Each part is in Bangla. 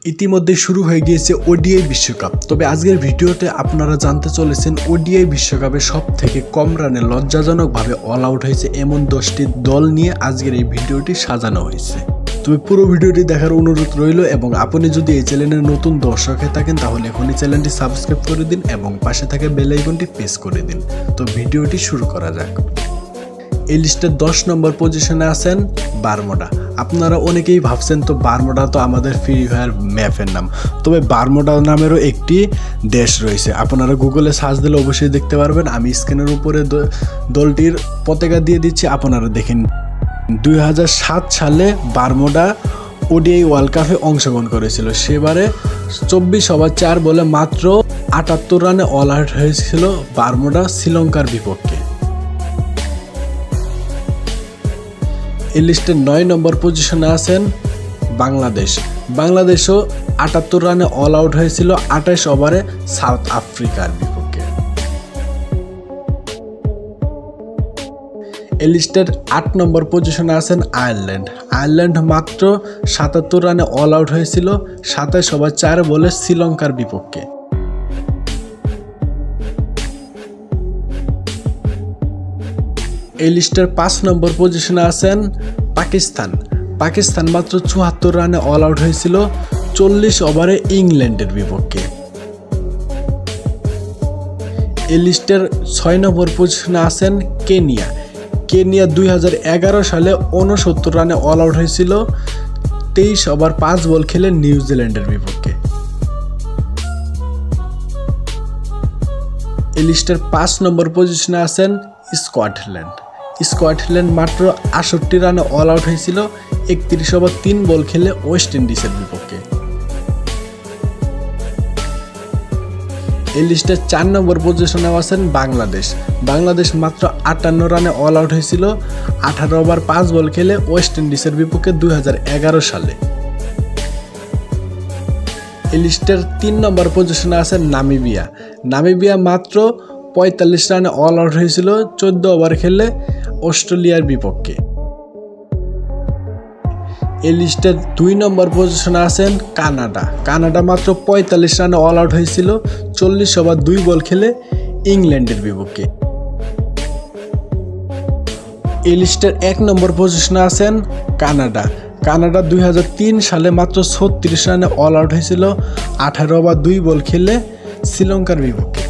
ইতিমধ্যে শুরু হয়ে গিয়েছে ওডিআই বিশ্বকাপ। তবে আজকের ভিডিওতে আপনারা জানতে চলেছেন ওডিআই বিশ্বকাপে সবথেকে কম রানে লজ্জাজনকভাবে অল আউট হয়েছে এমন 10টি দল নিয়ে আজকের এই ভিডিওটি সাজানো হয়েছে। তবে পুরো ভিডিওটি দেখার অনুরোধ রইল এবং আপনি যদি এই চ্যানেলের নতুন দর্শক হয়ে থাকেন তাহলে এখনই চ্যানেলটি সাবস্ক্রাইব করে দিন এবং পাশে থাকা বেল আইকনটি প্রেস করে দিন। তো ভিডিওটি শুরু করা যাক। এই লিস্টের 10 নম্বর পজিশনে আছেন বারমুডা। আপনারা অনেকেই ভাবছেন তো বারমুডা তো আমাদের ফ্রি ফায়ার ম্যাপের নাম, তবে বারমুডা নামেরও একটি দেশ রয়েছে। আপনারা গুগলে সার্চ দিলে অবশ্যই দেখতে পারবেন। আমি স্ক্রিনের উপরে দলটির পতাকা দিয়ে দিচ্ছি, আপনারা দেখেন। 2007 সালে বারমুডা ওডিআই ওয়ার্ল্ড কাপে অংশগ্রহণ করেছিল। সেবারে 24 ওভার 4 বলে মাত্র 78 রানে অল আউট হয়েছিল বারমুডা শ্রীলঙ্কার বিপক্ষে। এই লিস্টের 9 নম্বর পজিশনে আছেন বাংলাদেশ। বাংলাদেশও 78 রানে অল আউট হয়েছিল 28 ওভারে সাউথ আফ্রিকার বিপক্ষে। এই লিস্টের 8 নম্বর পজিশনে আছেন আয়ারল্যান্ড। আয়ারল্যান্ড মাত্র 77 রানে অল আউট হয়েছিল 27 ওভার 4 বলে শ্রীলঙ্কার বিপক্ষে। এই লিস্টের 5 নম্বর পজিশনে আছেন পাকিস্তান। পাকিস্তান মাত্র 74 রানে অল আউট হয়েছিল 40 ওভারে ইংল্যান্ডের বিপক্ষে। এই লিস্টের 6 নম্বর পজিশনে আছেন কেনিয়া। কেনিয়া 2011 সালে 69 রানে অল আউট হয়েছিল 23 ওভার 5 বল খেলে নিউজিল্যান্ডের বিপক্ষে। এই লিস্টের 5 নম্বর পজিশনে আছেন স্কটল্যান্ড। স্কটল্যান্ড মাত্র 68 রানে অল আউট হয়েছিল 31 ওভার 3 বল খেলে ওয়েস্ট ইন্ডিজের বিপক্ষে। এই লিস্টের 4 নম্বর পজিশনে আছেন বাংলাদেশ। বাংলাদেশ মাত্র 58 রানে অল আউট হয়েছিল 18 ওভার 5 বল খেলে ওয়েস্ট ইন্ডিজের বিপক্ষে 2011 সালে। এই লিস্টের 3 নম্বর পজিশনে আছেন নামিবিয়া। নামিবিয়া মাত্র 45 রানে অল আউট হয়েছিল 14 ওভার খেলে অস্ট্রেলিয়ার বিপক্ষে। এই লিস্টের 2 নম্বর পজিশনে আছেন কানাডা। কানাডা মাত্র 45 রানে অল আউট হয়েছিল 40 ওভার 2 বল খেলে ইংল্যান্ডের বিপক্ষে। এই লিস্টের 1 নম্বর পজিশনে আছেন কানাডা। কানাডা 2003 সালে মাত্র 36 রানে অল আউট হয়েছিল 18 ওভার 2 বল খেলে শ্রীলঙ্কার বিপক্ষে।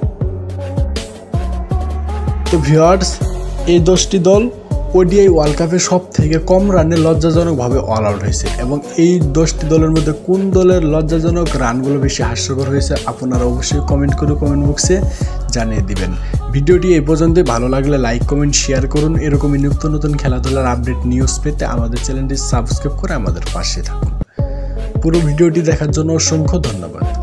তো ভিউয়ার্স, এই 10টি দল ওডিআই ওয়ার্ল্ড কাপে সব থেকে কম রানে লজ্জাজনকভাবে অল আউট হয়েছে এবং এই 10টি দলের মধ্যে কোন দলের লজ্জাজনক রানগুলো বেশি হাস্যকর হয়েছে আপনারা অবশ্যই কমেন্ট করে কমেন্ট বক্সে জানিয়ে দিবেন। ভিডিওটি এই পর্যন্তই। ভালো লাগলে লাইক কমেন্ট শেয়ার করুন। এরকমই নিত্য নতুন খেলাধুলার আপডেট নিউজ পেতে আমাদের চ্যানেলটি সাবস্ক্রাইব করে আমাদের পাশে থাকুন। পুরো ভিডিওটি দেখার জন্য অসংখ্য ধন্যবাদ।